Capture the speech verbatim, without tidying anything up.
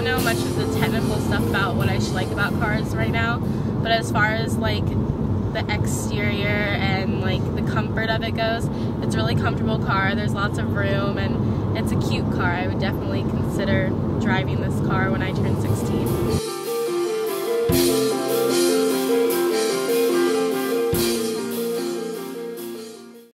know much of the technical stuff about what I should like about cars right now, but as far as like the exterior and like the comfort of it goes, it's a really comfortable car. There's lots of room and it's a cute car. I would definitely consider driving this car when I turn sixteen.